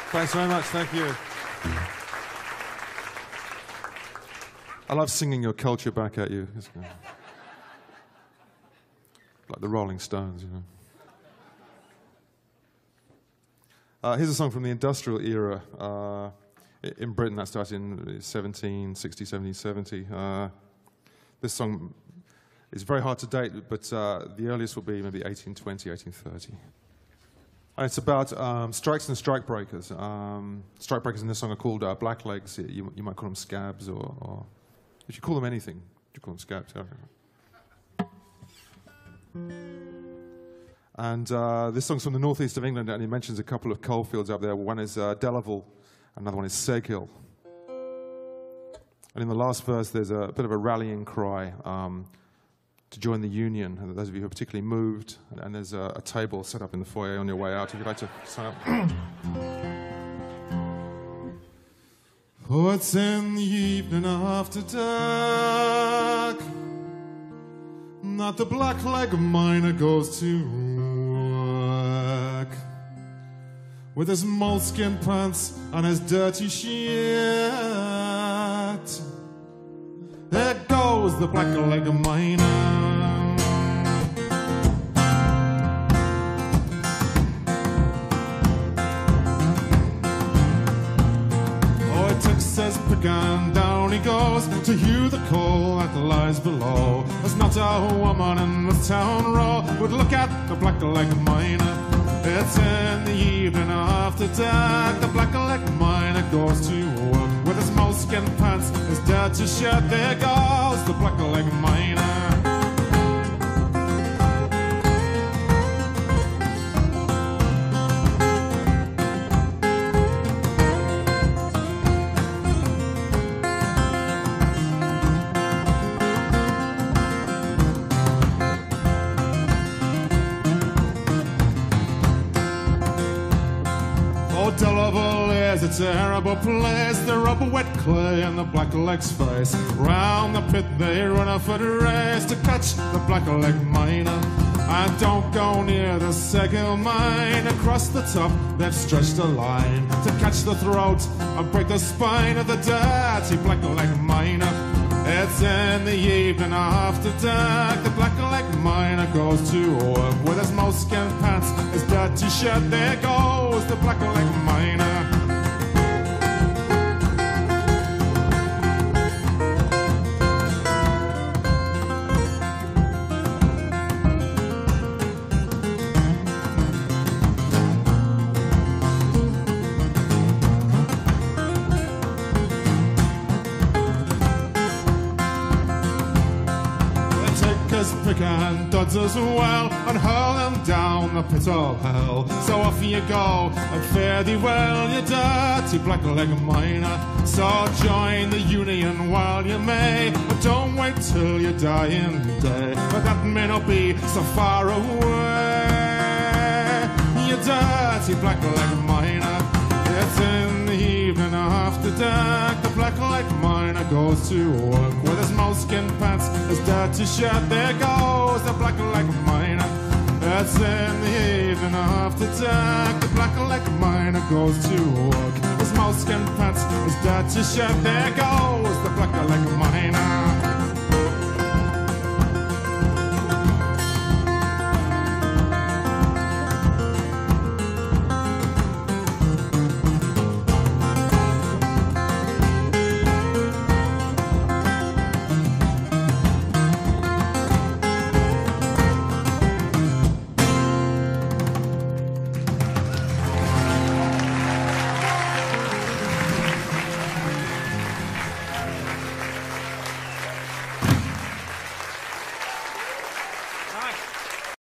Thanks very much, thank you. I love singing your culture back at you. It's good. Like the Rolling Stones, you know. Here's a song from the industrial era. In Britain, that started in 1760, 1770. This song is very hard to date, but the earliest will be maybe 1820, 1830. And it's about strikes and strikebreakers. Strikebreakers in this song are called blacklegs. You might call them scabs, or if you call them anything, you call them scabs. And this song's from the northeast of England, and it mentions a couple of coalfields up there. One is Delaval, another one is Seghill. And in the last verse, there's a bit of a rallying cry to join the union. And those of you who are particularly moved, and there's a table set up in the foyer on your way out if you'd like to sign up. Oh, it's in the evening after dark that the blackleg miner goes to work with his moleskin pants and his dirty shirt. There goes the blackleg miner. Says pick and down he goes to hew the coal that lies below. There's not a woman in the town row would look at the blackleg miner. It's in the evening after dark. The blackleg miner goes to work with his moleskin pants, his dirty shirt. There goes the blackleg miner. Delaval is a terrible place. The rubber wet clay and the blackleg's face. Round the pit they run a foot race to catch the blackleg miner. And don't go near the Seghill mine. Across the top they've stretched a line to catch the throat and break the spine of the dirty blackleg miner. It's in the evening after dark. The blackleg miner goes to work with his moleskin pants, his dirty shirt. There goes the blackleg miner. Pick and duds as well and hurl them down the pit of hell. So off you go and fare thee well, you dirty blackleg miner. So join the union while you may, but don't wait till your dying day, but that may not be so far away. You dirty blackleg miner. It's in the evening after dark. The blackleg miner goes to work with his moleskin pants, his dirty shirt. There goes the blackleg miner. It's in the evening after dark. The blackleg miner goes to work. His moleskin pants, his dirty shirt. There goes the blackleg miner.